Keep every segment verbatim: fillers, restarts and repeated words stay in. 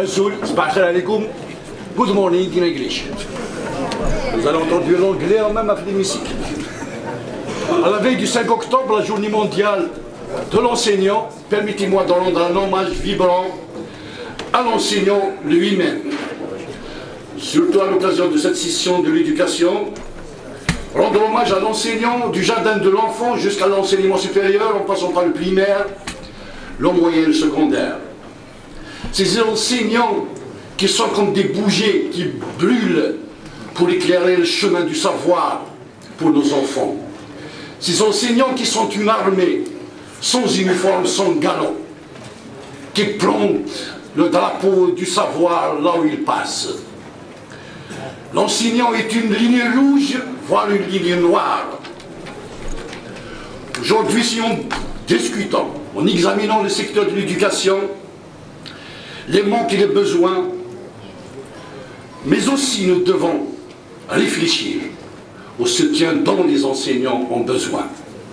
Good morning in English. Nous allons traduire l'anglais en même après l'hémicycle. À la veille du cinq octobre, la journée mondiale de l'enseignant, permettez-moi de rendre un hommage vibrant à l'enseignant lui-même. Surtout à l'occasion de cette session de l'éducation, rendre hommage à l'enseignant du jardin de l'enfant jusqu'à l'enseignement supérieur, en passant par le primaire, le moyen et le secondaire. Ces enseignants qui sont comme des bougies qui brûlent pour éclairer le chemin du savoir pour nos enfants. Ces enseignants qui sont une armée, sans uniforme, sans galon, qui plantent le drapeau du savoir là où il passe. L'enseignant est une ligne rouge, voire une ligne noire. Aujourd'hui, si on discutant, en examinant le secteur de l'éducation, les manques et les besoins, mais aussi nous devons réfléchir au soutien dont les enseignants ont besoin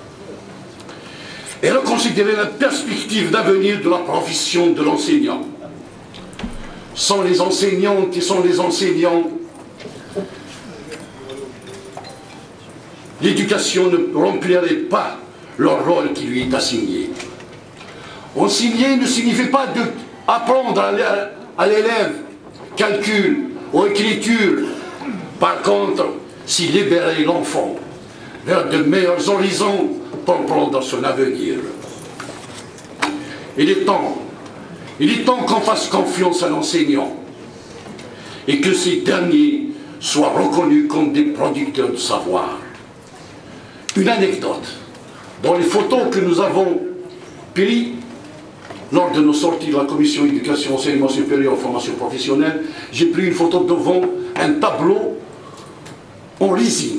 et reconsidérer la perspective d'avenir de la profession de l'enseignant. Sans les enseignants qui sont les enseignants, l'éducation ne remplirait pas leur rôle qui lui est assigné. Enseigner ne signifie pas d'apprendre à l'élève calcul ou écriture. Par contre, c'est libérer l'enfant vers de meilleurs horizons pour prendre son avenir. Il est temps, il est temps qu'on fasse confiance à l'enseignant et que ces derniers soient reconnus comme des producteurs de savoir. Une anecdote, dans les photos que nous avons prises lors de nos sorties de la commission éducation, enseignement supérieur, formation professionnelle, j'ai pris une photo devant un tableau en résine.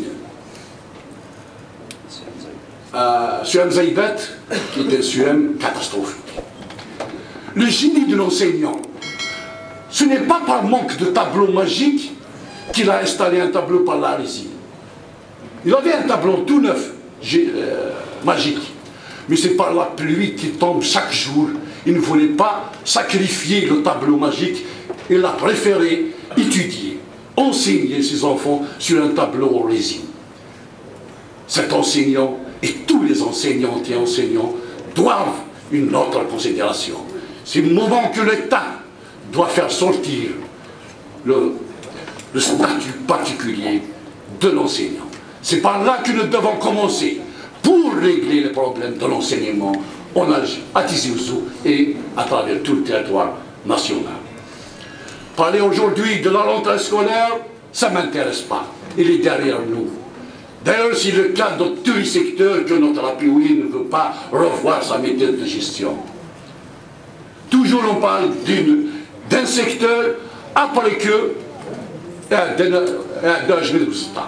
Euh, Suem Zaïbet, qui était un Suem catastrophique. Le génie de l'enseignant, ce n'est pas par manque de tableau magique qu'il a installé un tableau par la résine. Il avait un tableau tout neuf, euh, magique, mais c'est par la pluie qui tombe chaque jour. Il ne voulait pas sacrifier le tableau magique, il a préféré étudier, enseigner ses enfants sur un tableau en résine. Cet enseignant et tous les enseignantes et enseignants doivent une autre considération. C'est le moment que l'État doit faire sortir le, le statut particulier de l'enseignant. C'est par là que nous devons commencer pour régler les problèmes de l'enseignement à Tizi Ouzou et à travers tout le territoire national. Parler aujourd'hui de la rentrée scolaire, ça ne m'intéresse pas. Il est derrière nous. D'ailleurs, c'est le cas de tous les secteurs que notre A P O I ne veut pas revoir sa méthode de gestion. Toujours on parle d'un secteur après que d'un jeune résultat.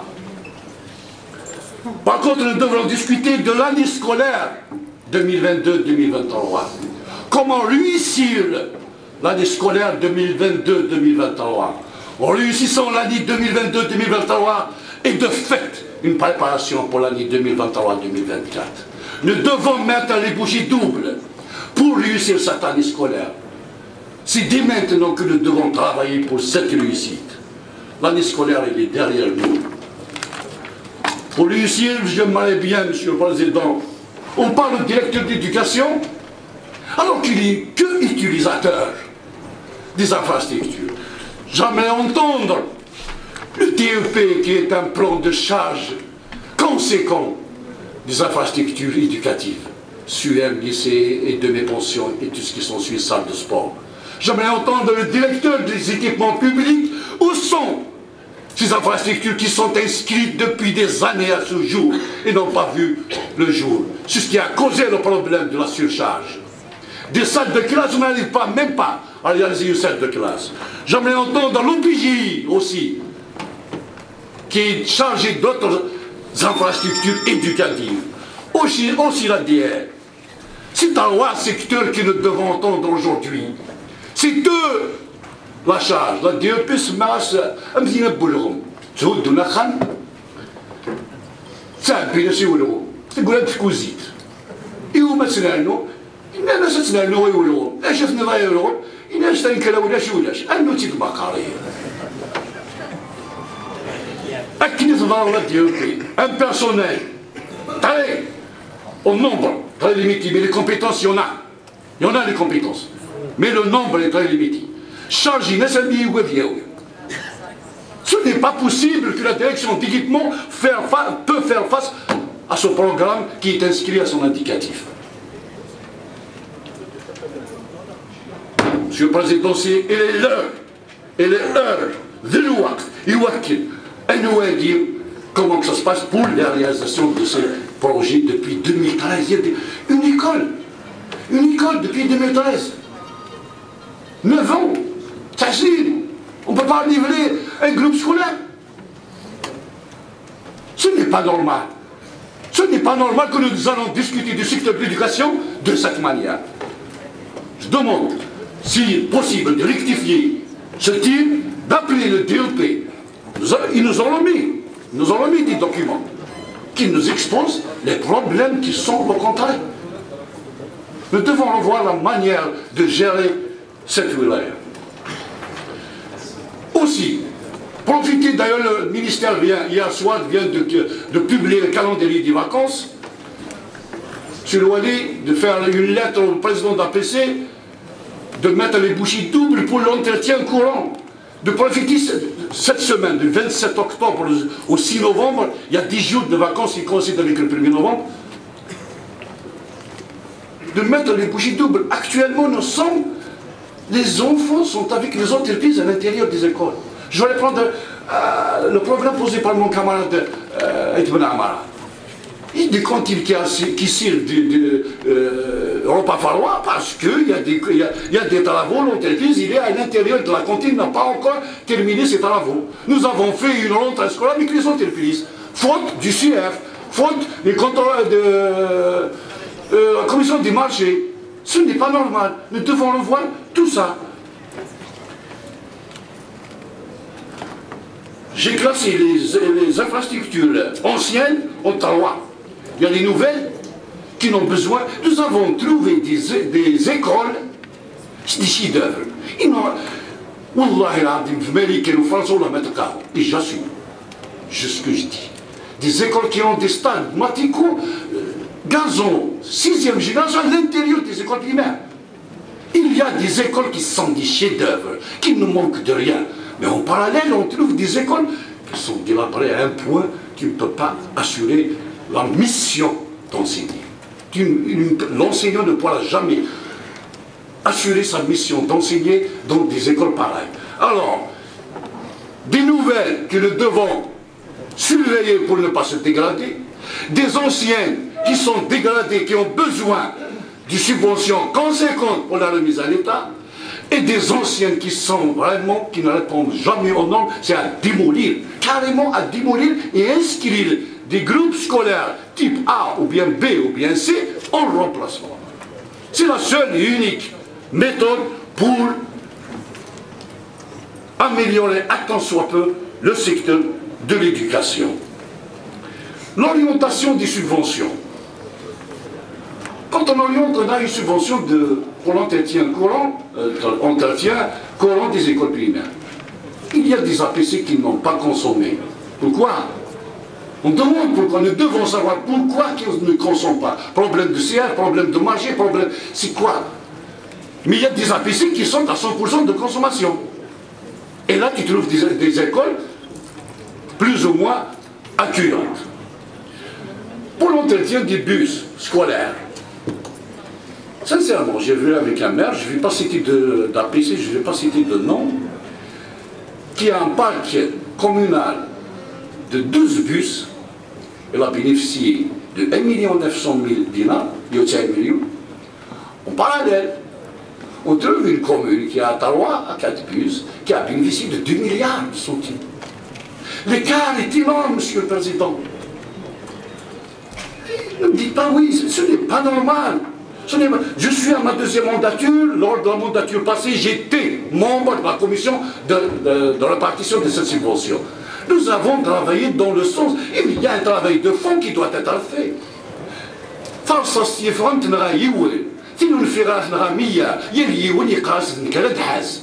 Par contre, nous devrons discuter de l'année scolaire deux mille vingt-deux deux mille vingt-trois. Comment réussir l'année scolaire deux mille vingt-deux deux mille vingt-trois? En réussissant l'année deux mille vingt-deux deux mille vingt-trois et de fait une préparation pour l'année deux mille vingt-trois deux mille vingt-quatre. Nous devons mettre les bougies doubles pour réussir cette année scolaire. C'est dès maintenant que nous devons travailler pour cette réussite. L'année scolaire, elle est derrière nous. Pour réussir, j'aimerais bien, Monsieur le Président, on parle de directeur d'éducation, alors qu'il n'est que utilisateur des infrastructures. J'aimerais entendre le T E P qui est un plan de charge conséquent des infrastructures éducatives, S U M, lycée et demi-pension et tout ce qui sont suivi, salle de sport. J'aimerais entendre le directeur des équipements publics, où sont ces infrastructures qui sont inscrites depuis des années à ce jour et n'ont pas vu le jour. C'est ce qui a causé le problème de la surcharge. Des salles de classe, on n'arrive pas, même pas à réaliser une salle de classe. J'aimerais entendre l'O P J I aussi, qui est chargé d'autres infrastructures éducatives. Aussi, aussi la D R. C'est un roi secteur que nous devons entendre aujourd'hui. C'est eux la charge. La D E P se masse à Mzina Boulrom. تهود نخن تعبي نسيولو تقول هاد الكوزيت إيوا ما سنانو إننا ستنا نوي ولو لا شفنا ما يقولون إن استنكر ولا شو ولاش أنو تطبق عليه أكيد ضرورة ديالك un personnel très au nombre très limité mais les compétences il y en a il y en a les compétences mais le nombre est très limité change نسميه وبياوي. Ce n'est pas possible que la direction d'équipement peut faire face à ce programme qui est inscrit à son indicatif. Monsieur le Président, il est l'heure, il est l'heure de l'ouac, iwakil, et nous allons dire comment que ça se passe pour la réalisation de ce projet depuis deux mille treize. Il y a une école, une école depuis deux mille treize. neuf ans, facile. On ne peut pas livrer un groupe scolaire. Ce n'est pas normal. Ce n'est pas normal que nous allons discuter du secteur de l'éducation de cette manière. Je demande, si possible, de rectifier ce type, d'appeler le D E P. Ils nous ont mis, nous ont mis des documents qui nous exposent les problèmes qui sont au contraire. Nous devons revoir la manière de gérer cette wilaya. Aussi, profitez d'ailleurs, le ministère vient, hier soir vient de, de, de publier le calendrier des vacances. Sur le Wali, de faire une lettre au président d'A P C, de mettre les bougies doubles pour l'entretien courant. De profiter cette semaine, du vingt-sept octobre au six novembre, il y a dix jours de vacances qui coïncident avec le premier novembre. De mettre les bougies doubles. Actuellement, nous sommes. Les enfants sont avec les entreprises à l'intérieur des écoles. Je vais prendre euh, le problème posé par mon camarade euh, Ibn Amara. Il dit quand il qui sert de repas farois parce qu'il y, y, y a des travaux, l'entreprise il est à l'intérieur de la cantine, n'a pas encore terminé ses travaux. Nous avons fait une rentrée scolaire avec les entreprises. Faute du C F, faute des contrôles de euh, la commission des marchés. Ce n'est pas normal. Nous devons revoir tout ça. J'ai classé les, les infrastructures anciennes en trois. Il y a les nouvelles qui n'ont besoin. Nous avons trouvé des, des écoles, des chefs-d'œuvre. Ils n'ont. Wallahi l'Adim, Américains ou Français, on la met à et j'assume. C'est ce que je dis. Des écoles qui ont des stades maticaux. Gazon, sixième génération à l'intérieur des écoles primaires. Il y a des écoles qui sont des chefs-d'œuvre, qui ne manquent de rien. Mais en parallèle, on trouve des écoles qui sont délabrées à un point qui ne peut pas assurer la mission d'enseigner. L'enseignant ne pourra jamais assurer sa mission d'enseigner dans des écoles pareilles. Alors, des nouvelles que nous devons surveiller pour ne pas se dégrader, des anciennes qui sont dégradées, qui ont besoin de subventions conséquentes pour la remise à l'État, et des anciennes qui sont vraiment, qui ne répondent jamais aux normes, c'est à démolir, carrément à démolir et inscrire des groupes scolaires type A ou bien B ou bien C en remplacement. C'est la seule et unique méthode pour améliorer à tant soit peu le secteur de l'éducation. L'orientation des subventions. Quand on oriente, on a une subvention de, pour l'entretien courant, euh, entretien courant des écoles primaires. Il y a des A P C qui n'ont pas consommé. Pourquoi? On demande pourquoi, nous devons savoir pourquoi ils ne consomment pas. Problème de C R, problème de marché, problème... C'est quoi? Mais il y a des A P C qui sont à cent pour cent de consommation. Et là, tu trouves des, des écoles plus ou moins accueillantes. Pour l'entretien des bus scolaires, sincèrement, j'ai vu avec un maire, je ne vais pas citer d'A P C, je ne vais pas citer de nom, qui a un parc communal de douze bus, il a bénéficié de un million neuf cent mille dinars, en parallèle, on trouve une commune qui a trois à quatre bus, qui a bénéficié de deux milliards de centimes. L'écart est énorme, Monsieur le Président. Ne me dites pas oui, ce n'est pas normal. Je suis à ma deuxième mandature, lors de la mandature passée, j'étais membre de la commission de, de, de répartition de cette subvention. Nous avons travaillé dans le sens, il y a un travail de fond qui doit être fait. فين الفراش الغامية يلي ولي قاصد نكرد حاز.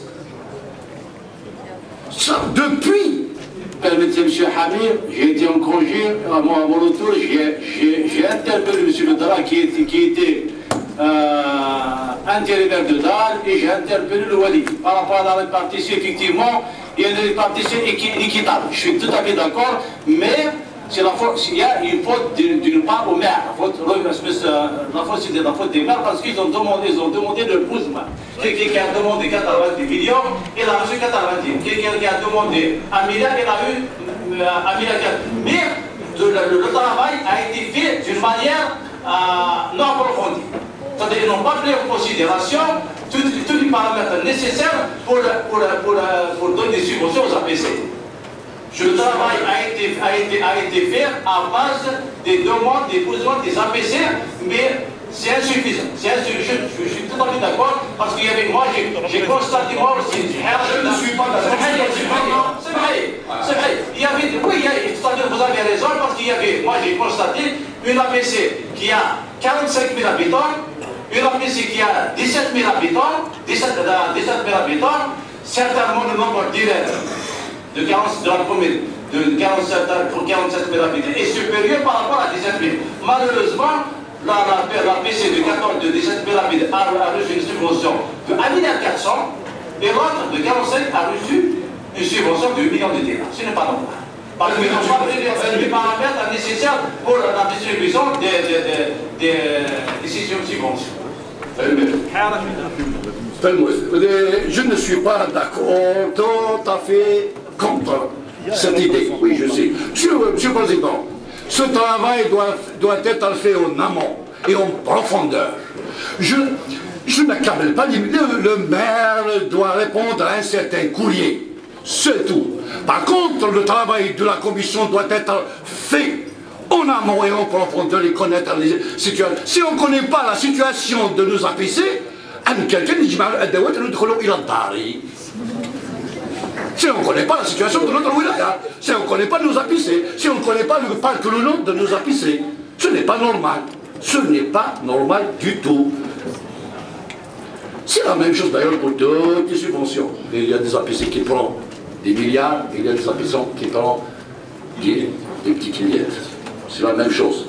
Depuis. Permettez, M. Hamir, j'ai été en congé, à mon, à mon retour, j'ai interpellé M. Le Dara qui, qui était euh, intérimaire de Dar et j'ai interpellé le Wali. Par rapport à la répartition, effectivement, il y a une répartition équitable. Je suis tout à fait d'accord, mais c'est la faute, il y a une faute d'une part au maire. La faute, la faute c'était la faute des maires parce qu'ils ont demandé, ils ont demandé le pouce-main. Quelqu'un qui a demandé quatre-vingt-dix millions, il a reçu quatre-vingt-dix. Quelqu'un qui a demandé un milliard, il a eu un milliard. Mais le, le, le travail a été fait d'une manière euh, non approfondie. C'est-à-dire qu'ils n'ont pas pris en considération tous les paramètres nécessaires pour, pour, pour, pour donner des subventions aux A P C. Le travail a été, a, été, a été fait à base des demandes, des besoins des A P C, mais c'est insuffisant. C'est insuffisant. Je, je, je suis tout à fait d'accord parce qu'il y avait, moi j'ai constaté, moi aussi, je ne suis pas d'accord. C'est vrai, c'est vrai. Il y avait, oui, c'est-à-dire vous avez raison parce qu'il y avait, moi j'ai constaté une A P C qui a quarante-cinq mille habitants, une A P C qui a dix-sept mille habitants, dix-sept mille habitants, certainement le nombre d'élèves de, de la commune de quarante-sept mille habitants est supérieur par rapport à dix-sept mille. Malheureusement, la, la, la P C de quatorze, de dix-sept mille habitants a, a reçu une subvention de un milliard quatre cents et l'autre de quarante-cinq a reçu une subvention de huit millions de dinars. Ce n'est pas normal. Parce qu'ils n'ont pas pris les paramètres nécessaires pour la distribution des, des, des, des, des subventions. Je ne suis pas d'accord, tout à fait contre cette idée. Oui, je sais. Monsieur, Monsieur le Président, ce travail doit, doit être fait en amont et en profondeur. Je, je n'accable pas, le, le maire doit répondre à un certain courrier. C'est tout. Par contre, le travail de la commission doit être fait en amont et en profondeur et connaître les situations. Si on ne connaît pas la situation de nos A P C, si on ne connaît pas la situation de notre wilaya, si on ne connaît pas nos A P C, si on ne connaît pas le parc le nom de nos A P C, ce n'est pas normal. Ce n'est pas normal du tout. C'est la même chose d'ailleurs pour toutes les subventions. Il y a des A P C qui prennent des milliards, et il y a des A P C qui prennent des, des petites miettes. C'est la même chose.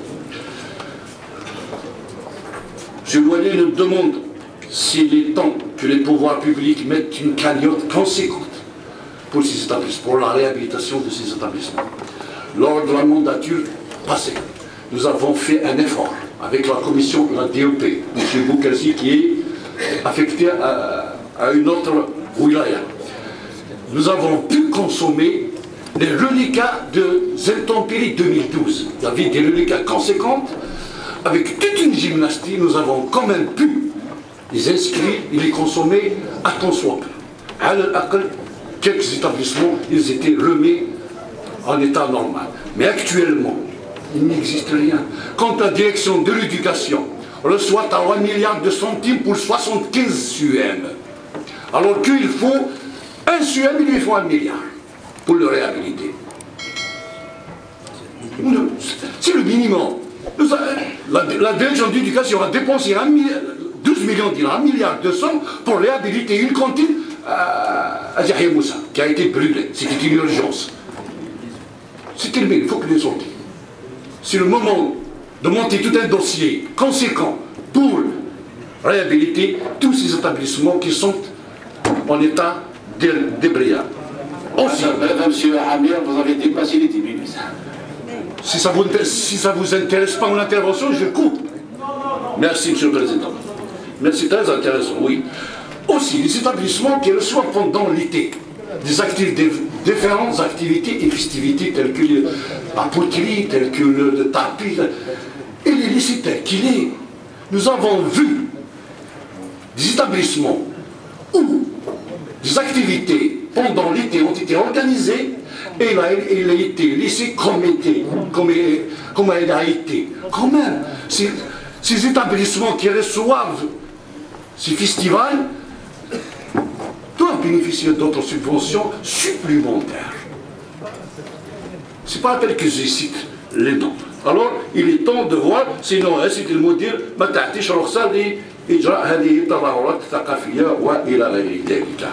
Je voyais une demande s'il est temps que les pouvoirs publics mettent une cagnotte conséquente pour ces établissements, pour la réhabilitation de ces établissements. Lors de la mandature passée, nous avons fait un effort avec la commission de la D E P, M. Boukersi, qui est affecté à, à une autre wilaya. Nous avons pu consommer les reliquats de Zeltampéry deux mille douze. Il y avait des reliquats conséquents. Avec toute une gymnastie, nous avons quand même pu les inscrire et les consommer à ton soit peu. À quelques établissements, ils étaient remis en état normal. Mais actuellement, il n'existe rien. Quand la direction de l'éducation reçoit trois milliards de centimes pour soixante-quinze S U M, alors qu'il faut un S U M, il lui faut un milliard pour le réhabiliter. C'est le minimum. Nous a, la, la direction d'éducation a dépensé un, douze millions de dinars, un milliard de cents pour réhabiliter une cantine à, à Yahya Moussa, qui a été brûlée. C'était une urgence. C'était le il faut que les sorties. C'est le moment de monter tout un dossier conséquent pour réhabiliter tous ces établissements qui sont en état débrouillard. Aussi, Monsieur Hamir, vous avez dépassé les dix minutes. Si ça vous, si ça vous intéresse pas mon intervention, je coupe. Merci, Monsieur le Président. Merci, très intéressant, oui. Aussi, les établissements qui reçoivent pendant l'été des, activités, des différentes activités et festivités telles que la poterie, telles que le, le tapis, et les lycées tels qu'il est. Nous avons vu des établissements où des activités pendant l'été ont été organisées et il a, il a été laissé comme, été, comme, comme il a été. Quand même, ces, ces établissements qui reçoivent ces festivals doivent bénéficier d'autres subventions supplémentaires. Ce n'est pas la peine que je cite les noms. Alors il est temps de voir, sinon سيدي المدير ما تعطيش رخصة لإجراء هذه التظاهرات الثقافية وإلى غير ذلك.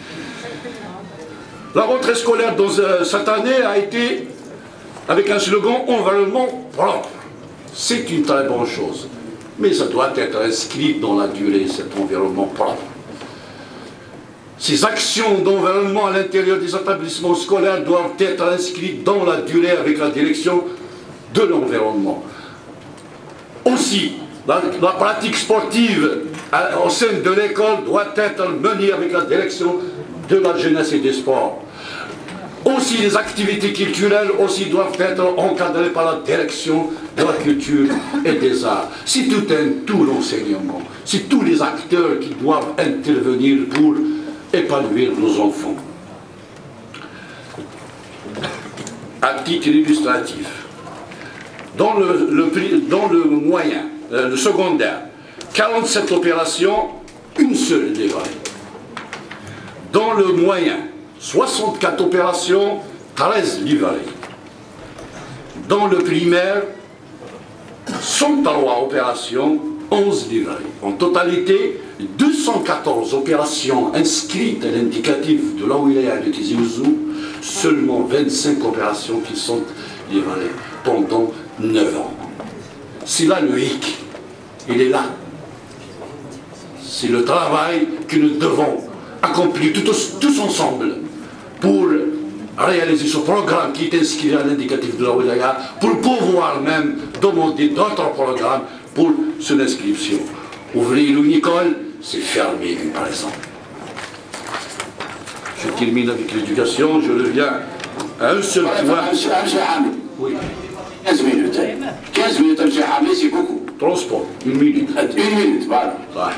La rentrée scolaire dans, euh, cette année a été avec un slogan environnement propre. C'est une très bonne chose, mais ça doit être inscrit dans la durée, cet environnement propre. Ces actions d'environnement à l'intérieur des établissements scolaires doivent être inscrites dans la durée avec la direction de l'environnement. Aussi, la, la pratique sportive à, au sein de l'école doit être menée avec la direction de la jeunesse et des sports. Aussi, les activités culturelles aussi doivent être encadrées par la direction de la culture et des arts. C'est tout un, tout l'enseignement, c'est tous les acteurs qui doivent intervenir pour épanouir nos enfants. À titre illustratif, dans le, le, dans le moyen, le secondaire, quarante-sept opérations, une seule livrée. Dans le moyen, soixante-quatre opérations, treize livrées. Dans le primaire, cent trois opérations, onze livrées. En totalité, deux cent quatorze opérations inscrites à l'indicatif de la wilaya de Tizi Ouzou, seulement vingt-cinq opérations qui sont livrées pendant neuf ans. C'est là le hic, il est là. C'est le travail que nous devons accomplir tous, tous ensemble pour réaliser ce programme qui est inscrit à l'indicatif de la wilaya, pour pouvoir même demander d'autres programmes pour son inscription. Ouvrir une école, c'est fermer une, par exemple. Je termine avec l'éducation, je reviens à un seul point. Oui. quinze minutes. quinze minutes, M. Hamid, c'est beaucoup. Transport, une minute. Une minute, voilà. Ouais.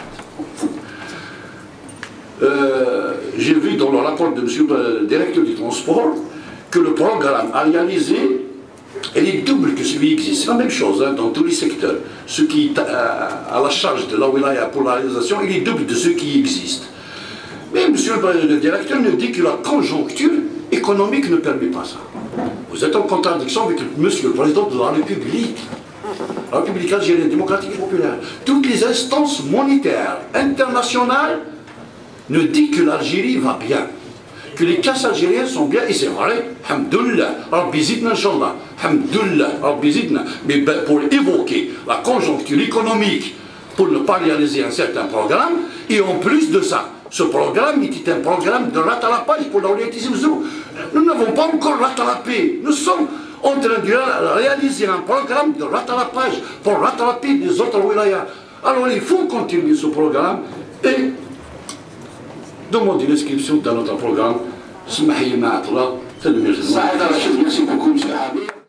Euh, J'ai vu dans le rapport de M. le directeur du transport que le programme à réaliser elle est double que celui qui existe. C'est la même chose hein, dans tous les secteurs. Ce qui est à, à la charge de la wilaya pour la réalisation, il est double de ce qui existe. Mais M. le directeur nous dit que la conjoncture économique ne permet pas ça. Vous êtes en contradiction avec M. le président de la République. La République algérienne démocratique et populaire. Toutes les instances monétaires internationales nous disent que l'Algérie va bien. Que les classes algériennes sont bien, et c'est vrai, Hamdoullah, Rabbi Zidna, Inch'Allah, Hamdoullah, Rabbi Zidna, mais pour évoquer la conjoncture économique, pour ne pas réaliser un certain programme, et en plus de ça, ce programme était un programme de rattrapage pour la Tizi Ouzou. Nous n'avons pas encore rattrapé, nous sommes en train de réaliser un programme de rattrapage pour rattraper les autres wilayas. Alors il faut continuer ce programme et demander l'inscription dans notre programme. Merci beaucoup, M. Habib.